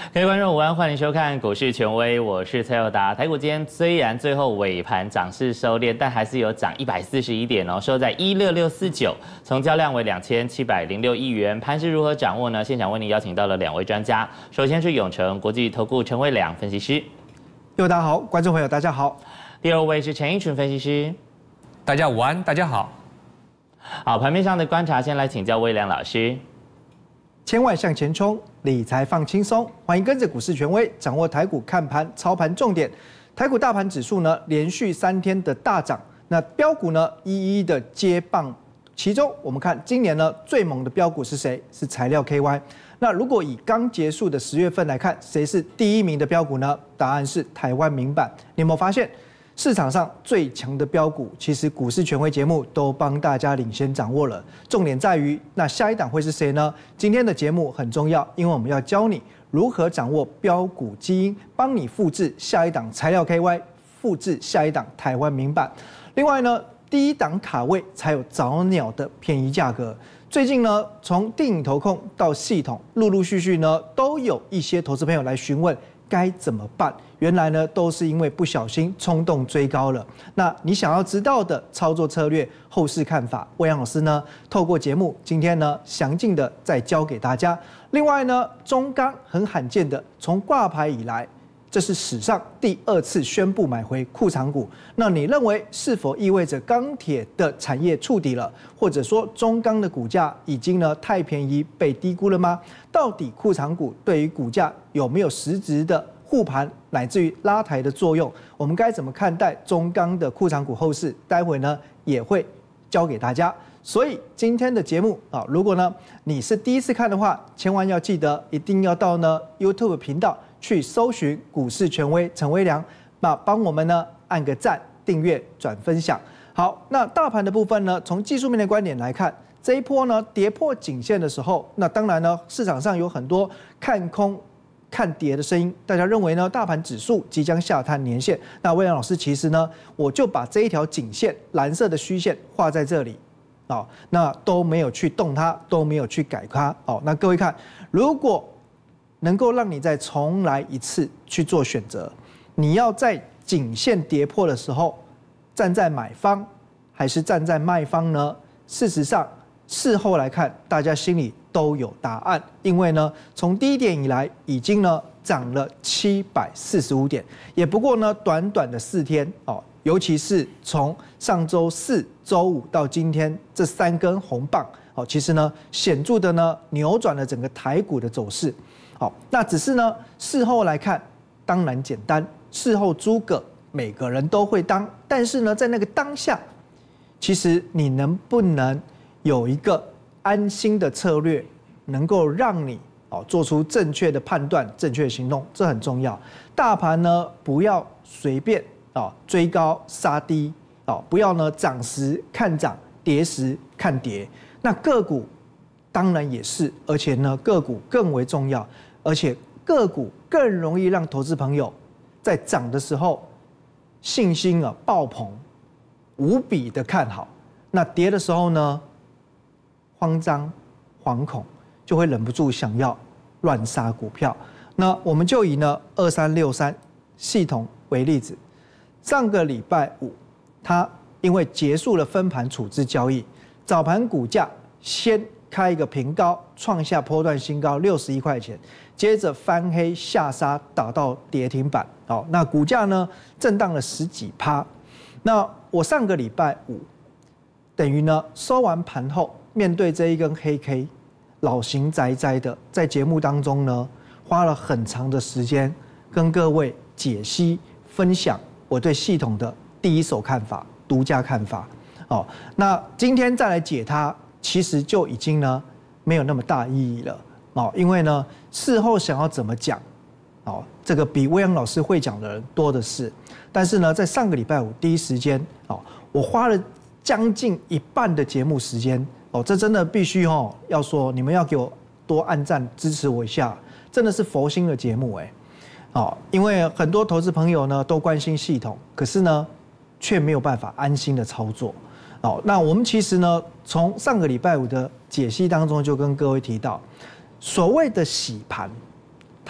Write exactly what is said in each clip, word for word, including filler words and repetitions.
各位观众午安，欢迎收看股市权威，我是蔡友达。台股今天虽然最后尾盘涨势收敛，但还是有涨一百四十一点哦，收在一六六四九，成交量为两千七百零六亿元。盘势如何掌握呢？现场为您邀请到了两位专家，首先是永诚国际投顾陈伟良分析师， 友达好，观众朋友大家好。 第二位是陈一群分析师， 大家午安，大家好。 好，盘面上的观察，先来请教威良老师。 千万向前冲，理财放轻松。欢迎跟着股市权威掌握台股看盘操盘重点。台股大盘指数呢连续三天的大涨，那标股呢一一的接棒。其中我们看今年呢最猛的标股是谁？是材料 K Y。那如果以刚结束的十月份来看，谁是第一名的标股呢？答案是台湾明版。你有没有发现？市场上最强的标股，其实股市权威节目都帮大家领先掌握了。重点在于，那下一档会是谁呢？今天的节目很重要，因为我们要教你如何掌握标股基因，帮你复制下一档材料 K Y， 复制下一档台湾明版。另外呢，第一档卡位才有早鸟的便宜价格。最近呢，从电影投控到系统，陆陆续续呢，都有一些投资朋友来询问。该怎么办？原来呢，都是因为不小心冲动追高了。那你想要知道的操作策略、后市看法，魏阳老师呢，透过节目今天呢，详尽的再教给大家。另外呢，中钢很罕见的从挂牌以来，这是史上第二次宣布买回库藏股。那你认为是否意味着钢铁的产业触底了，或者说中钢的股价已经呢太便宜被低估了吗？到底库藏股对于股价有没有实质的护盘乃至于拉抬的作用？我们该怎么看待中钢的库藏股后市？待会呢也会教给大家。所以今天的节目啊，如果呢你是第一次看的话，千万要记得一定要到呢 YouTube 频道去搜寻股市权威陈威良，那帮我们呢按个赞、订阅、转分享。好，那大盘的部分呢，从技术面的观点来看。这一波呢，跌破颈线的时候，那当然呢，市场上有很多看空、看跌的声音。大家认为呢，大盘指数即将下探年线。那魏良老师其实呢，我就把这一条颈线，蓝色的虚线画在这里，哦，那都没有去动它，都没有去改它。哦，那各位看，如果能够让你再重来一次去做选择，你要在颈线跌破的时候，站在买方还是站在卖方呢？事实上。事后来看，大家心里都有答案，因为呢，从低点以来已经呢涨了七百四十五点，也不过呢短短的四天哦，尤其是从上周四、周五到今天这三根红棒哦，其实呢显著的呢扭转了整个台股的走势。好，那只是呢事后来看，当然简单，事后诸葛每个人都会当，但是呢在那个当下，其实你能不能？有一个安心的策略，能够让你哦做出正确的判断、正确的行动，这很重要。大盘呢，不要随便哦追高杀低哦，不要呢涨时看涨，跌时看跌。那个股当然也是，而且呢个股更为重要，而且个股更容易让投资朋友在涨的时候信心啊爆棚，无比的看好。那跌的时候呢？慌张、惶恐，就会忍不住想要乱杀股票。那我们就以呢二三六三系统为例子，上个礼拜五，它因为结束了分盘处置交易，早盘股价先开一个平高，创下波段新高六十一块钱，接着翻黑下杀，打到跌停板。好，那股价呢震荡了十几趴。那我上个礼拜五，等于呢收完盘后。面对这一根黑 K， 老型宅宅的，在节目当中呢，花了很长的时间跟各位解析、分享我对系统的第一手看法、独家看法。哦，那今天再来解它，其实就已经呢没有那么大意义了。哦，因为呢事后想要怎么讲，哦，这个比魏阳老师会讲的人多的是。但是呢，在上个礼拜五第一时间，哦，我花了将近一半的节目时间。哦，这真的必须哦，要说你们要给我多按赞支持我一下，真的是佛心的节目哎，哦，因为很多投资朋友呢都关心系统，可是呢却没有办法安心的操作。哦，那我们其实呢从上个礼拜五的解析当中就跟各位提到，所谓的洗盘，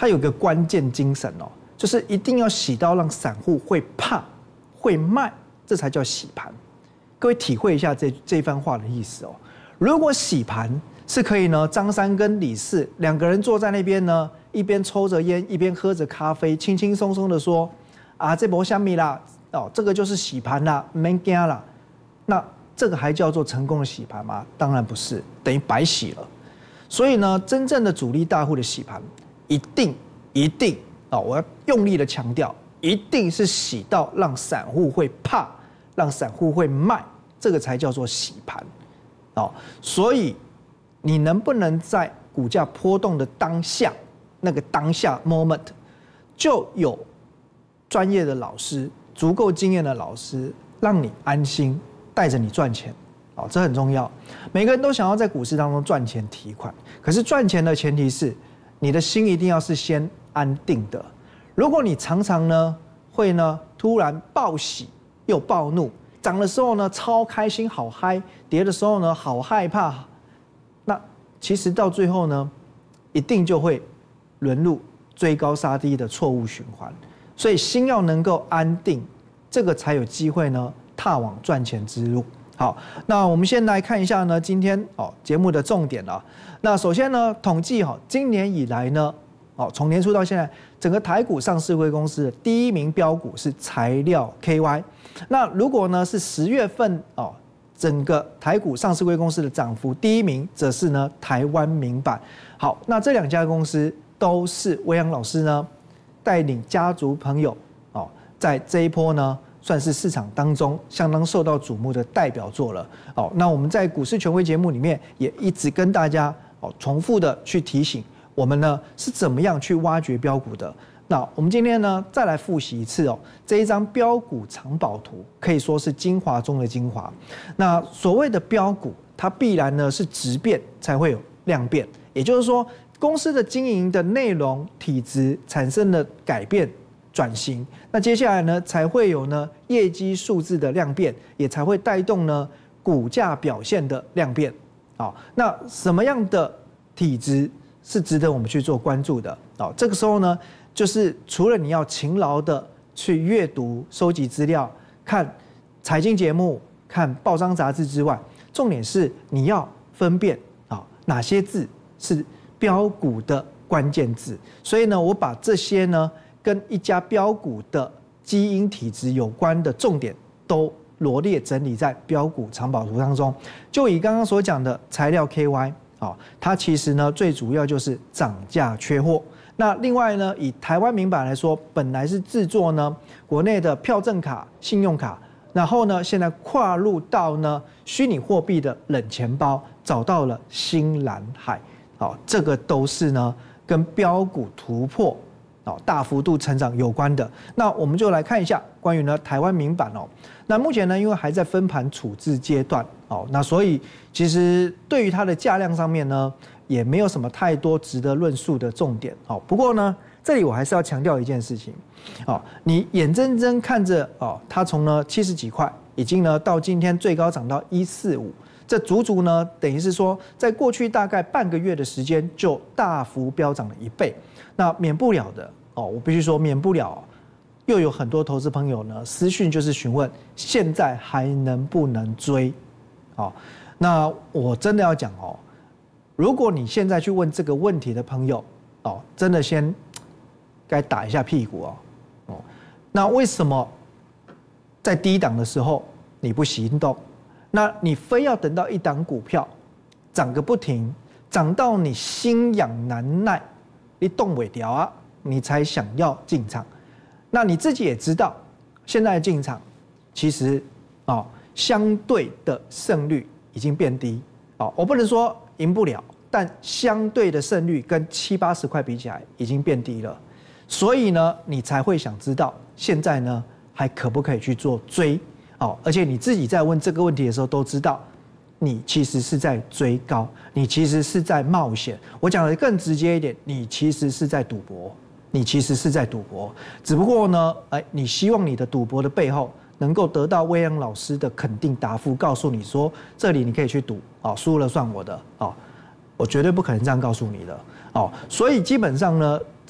它有个关键精神哦，就是一定要洗到让散户会怕、会卖，这才叫洗盘。各位体会一下这这番话的意思哦。如果洗盘是可以呢，张三跟李四两个人坐在那边呢，一边抽着烟，一边喝着咖啡，轻轻松松的说：“啊，这波虾米啦，哦，这个就是洗盘啦，没惊啦。”那这个还叫做成功的洗盘吗？当然不是，等于白洗了。所以呢，真正的主力大户的洗盘，一定一定啊，我要用力的强调，一定是洗到让散户会怕，让散户会卖，这个才叫做洗盘。哦，所以你能不能在股价波动的当下，那个当下 moment， 就有专业的老师、足够经验的老师，让你安心。带着你赚钱，哦，这很重要。每个人都想要在股市当中赚钱提款，可是赚钱的前提是你的心一定要是先安定的。如果你常常呢会呢突然暴喜又暴怒，涨的时候呢超开心好嗨，跌的时候呢好害怕，那其实到最后呢一定就会沦入追高杀低的错误循环。所以心要能够安定，这个才有机会呢踏往赚钱之路。好，那我们先来看一下呢，今天哦节目的重点啊。那首先呢，统计哈，今年以来呢，哦从年初到现在，整个台股上市柜公司的第一名标股是材料 K Y。那如果呢是十月份哦，整个台股上市柜公司的涨幅第一名，则是呢台湾明板。好，那这两家公司都是威扬老师呢带领家族朋友哦，在这一波呢。算是市场当中相当受到瞩目的代表作了。哦，那我们在股市权威节目里面也一直跟大家哦重复的去提醒我们呢是怎么样去挖掘标股的。那我们今天呢再来复习一次哦，这一张标股藏宝图可以说是精华中的精华。那所谓的标股，它必然呢是质变才会有量变，也就是说公司的经营的内容、体质产生了改变。转型，那接下来呢才会有呢业绩数字的量变，也才会带动呢股价表现的量变。好，那什么样的体质是值得我们去做关注的？好，这个时候呢，就是除了你要勤劳的去阅读、收集资料、看财经节目、看报章杂志之外，重点是你要分辨啊哪些字是标股的关键字。所以呢，我把这些呢。跟一家标股的基因体质有关的重点都罗列整理在标股藏宝图当中。就以刚刚所讲的材料 K Y 啊，它其实呢最主要就是涨价缺货。那另外呢，以台湾明板来说，本来是制作呢国内的票证卡、信用卡，然后呢现在跨入到呢虚拟货币的冷钱包，找到了新蓝海。好，这个都是呢跟标股突破。哦，大幅度成长有关的，那我们就来看一下关于呢台湾明板哦。那目前呢，因为还在分盘处置阶段哦，那所以其实对于它的价量上面呢，也没有什么太多值得论述的重点哦。不过呢，这里我还是要强调一件事情哦，你眼睁睁看着哦，它从呢七十几块，已经呢到今天最高涨到一四五。这足足呢，等于是说，在过去大概半个月的时间，就大幅飙涨了一倍。那免不了的哦，我必须说免不了，又有很多投资朋友呢私讯就是询问，现在还能不能追？哦，那我真的要讲哦，如果你现在去问这个问题的朋友哦，真的先该打一下屁股哦。哦，那为什么在低档的时候你不行动？那你非要等到一档股票涨个不停，涨到你心痒难耐，你动不了啊，你才想要进场。那你自己也知道，现在进场其实啊，相对的胜率已经变低。哦，我不能说赢不了，但相对的胜率跟七八十块比起来已经变低了。所以呢，你才会想知道现在呢还可不可以去做追？哦，而且你自己在问这个问题的时候都知道，你其实是在追高，你其实是在冒险。我讲的更直接一点，你其实是在赌博，你其实是在赌博。只不过呢，哎，你希望你的赌博的背后能够得到威扬老师的肯定答复，告诉你说这里你可以去赌，哦，输了算我的，哦，我绝对不可能这样告诉你的，哦，所以基本上呢，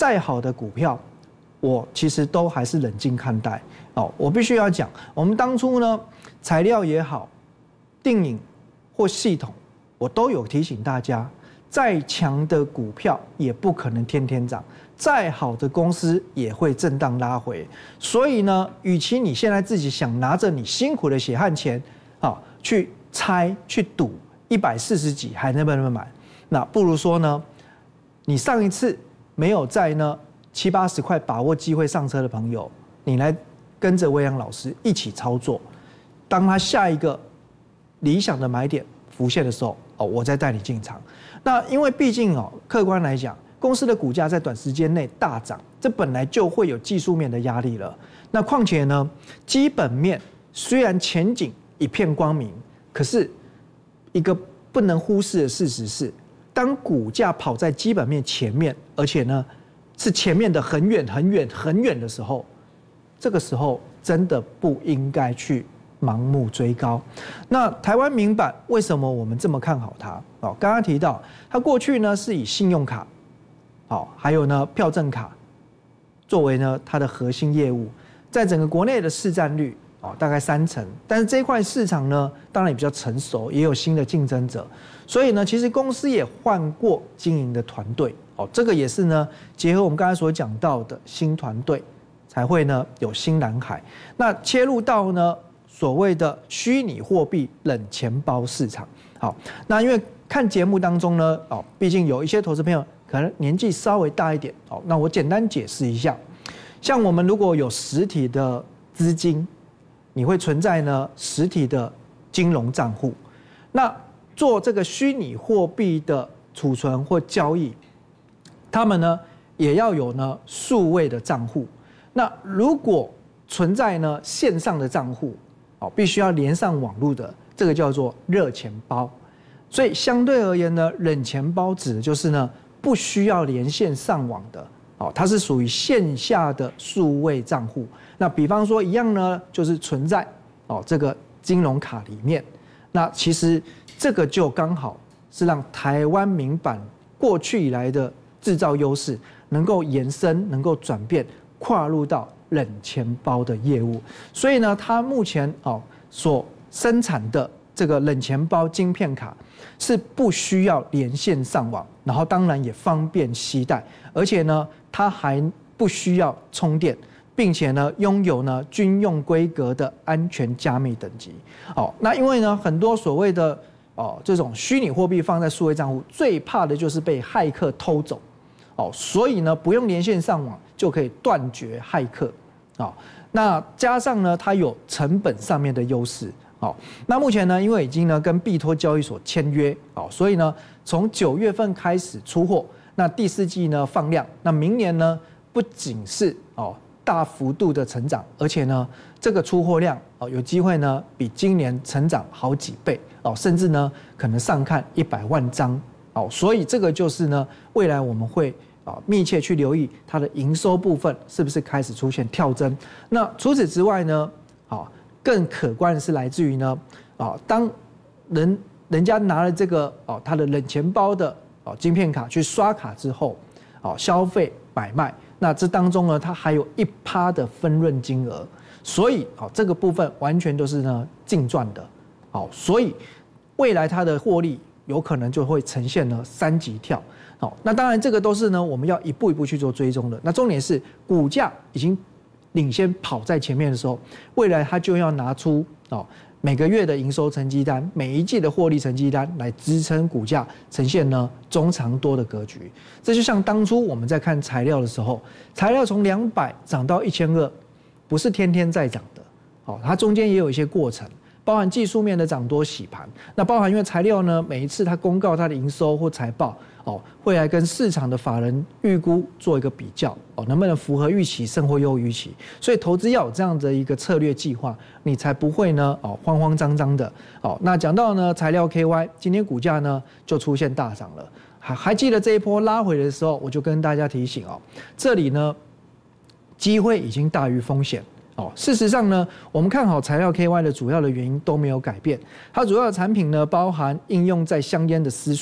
再好的股票，我其实都还是冷静看待。哦，我必须要讲，我们当初呢，材料也好，定影或系统，我都有提醒大家，再强的股票也不可能天天涨，再好的公司也会震荡拉回。所以呢，与其你现在自己想拿着你辛苦的血汗钱，啊，去猜去赌一百四十几还能不能买，那不如说呢，你上一次没有在呢七八十块把握机会上车的朋友，你来跟着魏阳老师一起操作，当他下一个理想的买点浮现的时候，哦，我再带你进场。那因为毕竟哦，客观来讲，公司的股价在短时间内大涨，这本来就会有技术面的压力了。那况且呢，基本面虽然前景一片光明，可是一个不能忽视的事实是，当股价跑在基本面前面，而且呢是前面的很远很远很远的时候，这个时候真的不应该去盲目追高。那台湾民版为什么我们这么看好它？哦，刚刚提到它过去呢是以信用卡，好，还有呢票证卡作为呢它的核心业务，在整个国内的市占率哦大概三成，但是这一块市场呢当然也比较成熟，也有新的竞争者，所以呢其实公司也换过经营的团队哦，这个也是呢结合我们刚才所讲到的新团队才会呢有新蓝海，那切入到呢所谓的虚拟货币冷钱包市场。好，那因为看节目当中呢，哦，毕竟有一些投资朋友可能年纪稍微大一点，哦，那我简单解释一下，像我们如果有实体的资金，你会存在呢实体的金融账户，那做这个虚拟货币的储存或交易，他们呢也要有呢数位的账户，那如果存在呢线上的账户，哦，必须要连上网络的，这个叫做热钱包。所以相对而言呢，冷钱包指的就是呢不需要连线上网的，哦，它是属于线下的数位账户。那比方说一样呢，就是存在哦这个金融卡里面。那其实这个就刚好是让台湾民版过去以来的制造优势能够延伸，能够转变，跨入到冷钱包的业务。所以呢，它目前哦所生产的这个冷钱包晶片卡是不需要连线上网，然后当然也方便携带，而且呢，它还不需要充电，并且呢，拥有呢军用规格的安全加密等级。哦，那因为呢，很多所谓的哦这种虚拟货币放在数位账户，最怕的就是被骇客偷走。哦，所以呢，不用连线上网就可以断绝骇客。哦，那加上呢，它有成本上面的优势。好，那目前呢，因为已经呢跟币托交易所签约，哦，所以呢从九月份开始出货，那第四季呢放量，那明年呢不仅是哦大幅度的成长，而且呢这个出货量哦有机会呢比今年成长好几倍哦，甚至呢可能上看一百万张哦，所以这个就是呢未来我们会啊密切去留意它的营收部分是不是开始出现跳增。那除此之外呢，啊。更可观的是来自于呢，啊，当人人家拿了这个哦，他的冷钱包的哦晶片卡去刷卡之后，哦消费买卖，那这当中呢，它还有一趴的分润金额，所以哦这个部分完全都是呢净赚的，好，所以未来它的获利有可能就会呈现呢三级跳，好，那当然这个都是呢我们要一步一步去做追踪的，那重点是股价已经领先跑在前面的时候，未来它就要拿出哦每个月的营收成绩单，每一季的获利成绩单来支撑股价呈现呢中长多的格局。这就像当初我们在看材料的时候，材料从两百涨到一千二，不是天天在涨的，哦，它中间也有一些过程。包含技术面的涨多洗盘，那包含因为材料呢，每一次它公告它的营收或财报哦，会来跟市场的法人预估做一个比较哦，能不能符合预期，胜或优于预期？所以投资要有这样的一个策略计划，你才不会呢哦慌慌张张的哦。那讲到呢材料 K Y， 今天股价呢就出现大涨了，还还记得这一波拉回的时候，我就跟大家提醒哦，这里呢机会已经大于风险。哦，事实上呢，我们看好材料 K Y 的主要的原因都没有改变。它主要的产品呢，包含应用在香烟的丝束，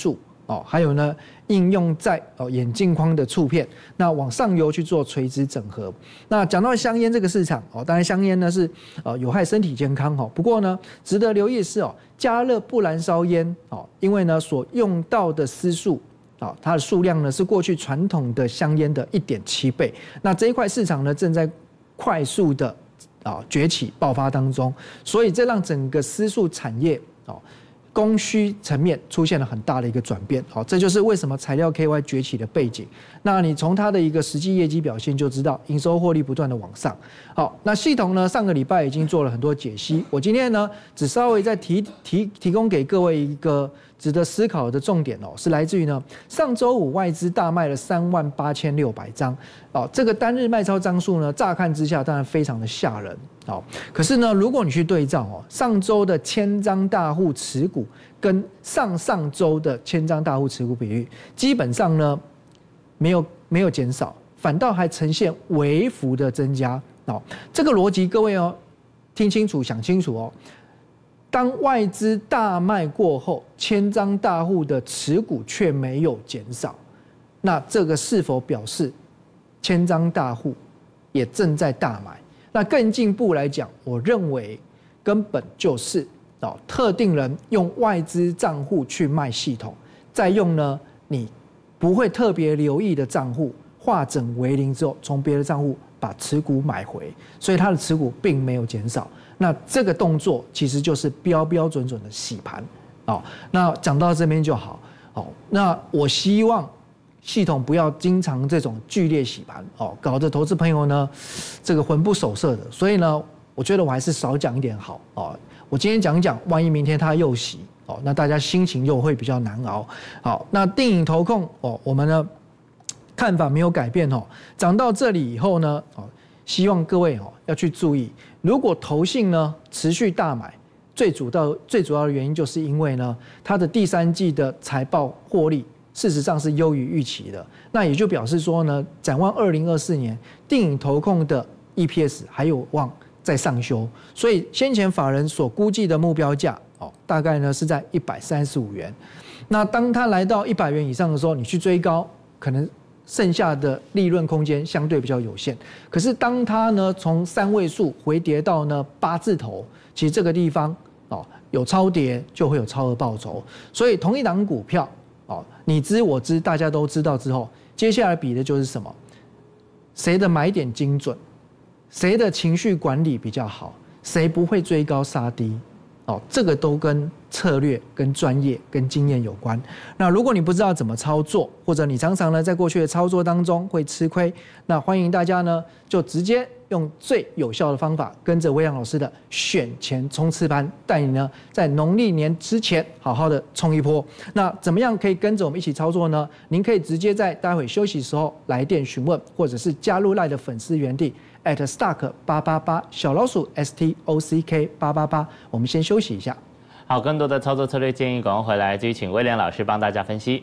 哦，还有呢，应用在哦眼镜框的触片，那往上游去做垂直整合。那讲到香烟这个市场哦，当然香烟呢是呃有害身体健康哦，不过呢，值得留意的是哦，加热不燃烧烟哦，因为呢所用到的丝数哦，它的数量呢是过去传统的香烟的 一点七倍。那这一块市场呢正在快速的啊崛起爆发当中，所以这让整个丝数产业哦。供需层面出现了很大的一个转变，好，这就是为什么材料 K Y 崛起的背景。那你从它的一个实际业绩表现就知道，营收获利不断的往上。好，那系统呢，上个礼拜已经做了很多解析，我今天呢只稍微再提提提供给各位一个值得思考的重点哦，是来自于呢上周五外资大卖了三万八千六百张，哦，这个单日卖超张数呢，乍看之下当然非常的吓人。好，可是呢，如果你去对照哦，上周的千张大户持股跟上上周的千张大户持股比率，基本上呢没有没有减少，反倒还呈现微幅的增加。哦，这个逻辑各位哦，听清楚、想清楚哦。当外资大卖过后，千张大户的持股却没有减少，那这个是否表示千张大户也正在大买？那更进一步来讲，我认为根本就是哦，特定人用外资账户去卖系统，再用呢你不会特别留意的账户化整为零之后，从别的账户把持股买回，所以他的持股并没有减少。那这个动作其实就是标标准准的洗盘哦。那讲到这边就好哦。那我希望系统不要经常这种剧烈洗盘哦，搞得投资朋友呢这个魂不守舍的。所以呢，我觉得我还是少讲一点好哦。我今天讲一讲，万一明天它又洗哦，那大家心情又会比较难熬。好，那定影投控哦，我们呢看法没有改变哦。涨到这里以后呢，哦，希望各位哦要去注意，如果投信呢持续大买，最主要最主要的原因就是因为呢它的第三季的财报获利事实上是优于预期的，那也就表示说呢，展望二零二四年，定影投控的 E P S 还有望再上修，所以先前法人所估计的目标价哦，大概呢是在一百三十五元。那当它来到一百元以上的时候，你去追高，可能剩下的利润空间相对比较有限。可是当它呢从三位数回跌到呢八字头，其实这个地方哦有超跌就会有超额报酬，所以同一档股票。哦，你知我知，大家都知道之后，接下来比的就是什么？谁的买点精准，谁的情绪管理比较好，谁不会追高杀低？哦，这个都跟策略、跟专业、跟经验有关。那如果你不知道怎么操作，或者你常常呢在过去的操作当中会吃亏，那欢迎大家呢就直接用最有效的方法，跟着威扬老师的选前冲刺班，带你呢在农历年之前好好的冲一波。那怎么样可以跟着我们一起操作呢？您可以直接在待会休息的时候来电询问，或者是加入赖的粉丝园地 at stock 八八八小老鼠 S T O C K 八八八。我们先休息一下。 好，更多的操作策略建议，赶快回来，继续请威廉老师帮大家分析。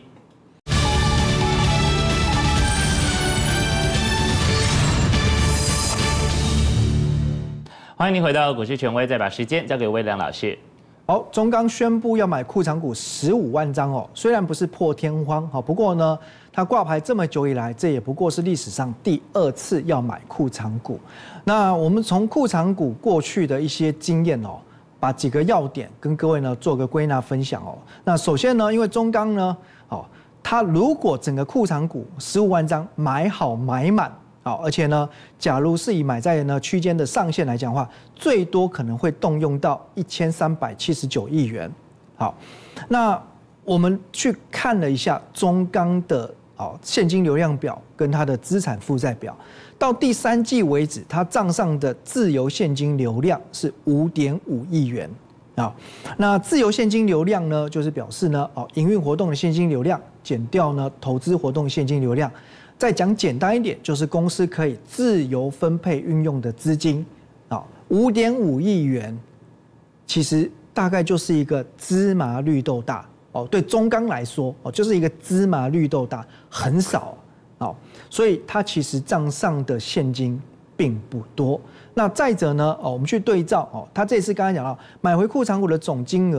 欢迎您回到股市权威，再把时间交给威廉老师。 好，中钢宣布要买库藏股十五万张哦，虽然不是破天荒，好，不过呢，它挂牌这么久以来，这也不过是历史上第二次要买库藏股。那我们从库藏股过去的一些经验哦，把几个要点跟各位呢做个归纳分享哦。那首先呢，因为中钢呢，哦，它如果整个库藏股十五万张买好买满。好，而且呢，假如是以买在呢区间的上限来讲的话，最多可能会动用到一千三百七十九亿元。好，那我们去看了一下中钢的哦现金流量表跟它的资产负债表，到第三季为止，它账上的自由现金流量是五点五亿元。啊，那自由现金流量呢，就是表示呢，哦，营运活动的现金流量减掉呢投资活动现金流量。再讲简单一点，就是公司可以自由分配运用的资金，啊，五点五亿元，其实大概就是一个芝麻绿豆大哦。对中钢来说，哦，就是一个芝麻绿豆大，很少哦，所以它其实账上的现金并不多。那再者呢，哦，我们去对照哦，它这次刚才讲到买回库藏股的总金额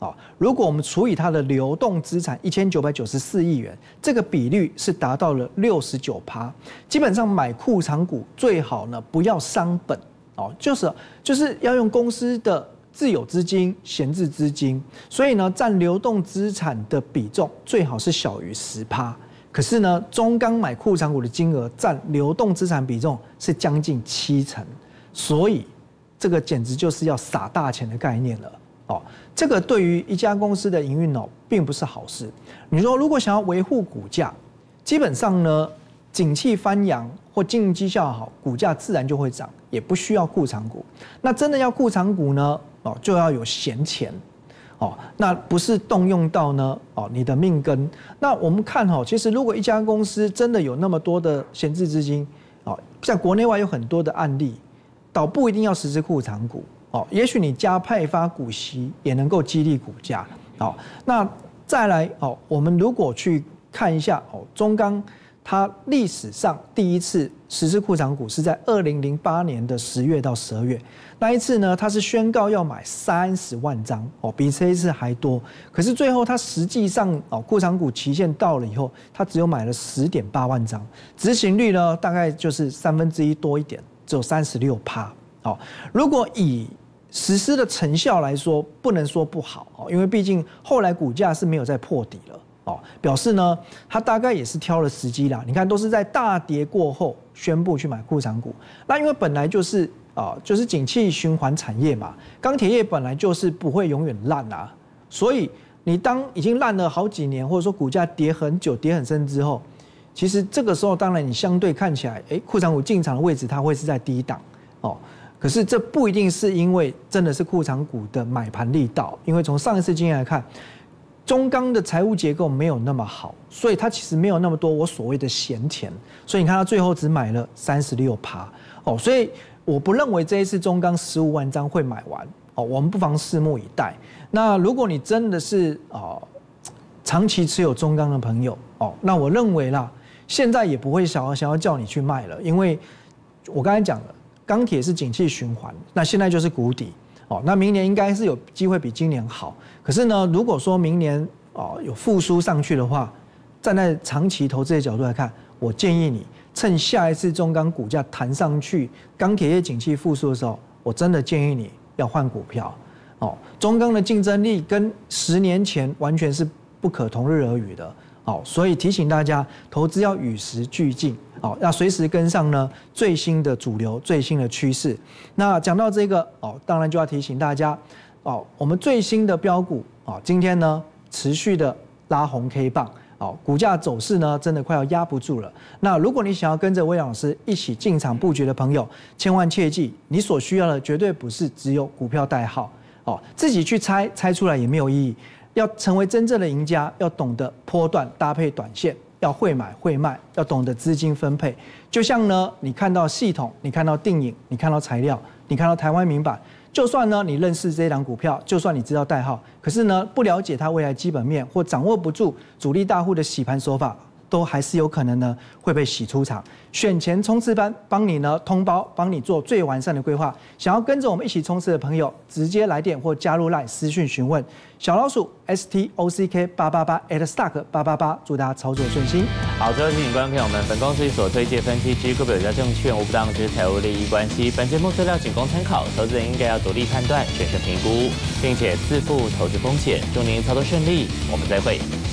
啊，如果我们除以它的流动资产一千九百九十四亿元，这个比率是达到了六十九趴。基本上买库藏股最好呢不要伤本哦，就是就是要用公司的自有资金、闲置资金，所以呢占流动资产的比重最好是小于十趴。可是呢，中钢买库藏股的金额占流动资产比重是将近七成，所以这个简直就是要撒大钱的概念了哦。这个对于一家公司的营运哦，并不是好事。你说如果想要维护股价，基本上呢，景气翻扬或经营绩效好，股价自然就会涨，也不需要库藏股。那真的要库藏股呢，哦，就要有闲钱。哦，那不是动用到呢哦你的命根。那我们看哦，其实如果一家公司真的有那么多的闲置资金，哦，像国内外有很多的案例，倒不一定要实施库藏股哦，也许你加派发股息也能够激励股价。哦，那再来哦，我们如果去看一下哦，中钢它历史上第一次实施库藏股是在二零零八年的十月到十二月，那一次呢，它是宣告要买三十万张哦，比这一次还多。可是最后它实际上哦，库藏股期限到了以后，它只有买了十点八万张，执行率呢大概就是三分之一多一点，只有三十六趴。哦，如果以实施的成效来说，不能说不好哦，因为毕竟后来股价是没有再破底了。哦，表示呢，他大概也是挑了时机啦。你看，都是在大跌过后宣布去买库藏股。那因为本来就是啊、呃，就是景气循环产业嘛，钢铁业本来就是不会永远烂啊。所以你当已经烂了好几年，或者说股价跌很久、跌很深之后，其实这个时候当然你相对看起来，哎，库藏股进场的位置它会是在低档哦。可是这不一定是因为真的是库藏股的买盘力道，因为从上一次经验来看。中钢的财务结构没有那么好，所以它其实没有那么多我所谓的闲钱，所以你看它最后只买了三十六趴哦，所以我不认为这一次中钢十五万张会买完哦，我们不妨拭目以待。那如果你真的是哦长期持有中钢的朋友哦，那我认为啦，现在也不会想要想要叫你去卖了，因为我刚才讲了，钢铁是景气循环，那现在就是谷底。哦，那明年应该是有机会比今年好。可是呢，如果说明年哦有复苏上去的话，站在长期投资的角度来看，我建议你趁下一次中钢股价弹上去，钢铁业景气复苏的时候，我真的建议你要换股票。哦，中钢的竞争力跟十年前完全是不可同日而语的。哦，所以提醒大家，投资要与时俱进，哦，要随时跟上呢最新的主流、最新的趋势。那讲到这个，哦，当然就要提醒大家，哦，我们最新的标股，哦，今天呢持续的拉红 K 棒，哦，股价走势呢真的快要压不住了。那如果你想要跟着魏老师一起进场布局的朋友，千万切记，你所需要的绝对不是只有股票代号，哦，自己去猜，猜出来也没有意义。要成为真正的赢家，要懂得波段搭配短线，要会买会卖，要懂得资金分配。就像呢，你看到系统，你看到定影，你看到材料，你看到台湾明版，就算呢你认识这档股票，就算你知道代号，可是呢不了解它未来基本面或掌握不住主力大户的洗盘手法，都还是有可能呢会被洗出场。选前冲刺班帮你呢通包，帮你做最完善的规划。想要跟着我们一起冲刺的朋友，直接来电或加入 LINE 私讯询问小老鼠 S T O C K 八八八 at stock 八八八，祝大家操作顺心。 好，最后提醒观众朋友们，本公司所推荐分析之个别有价证券无不当之财务利益关系，本节目资料仅供参考，投资人应该要独立判断、审慎评估，并且自负投资风险。祝您操作顺利，我们再会。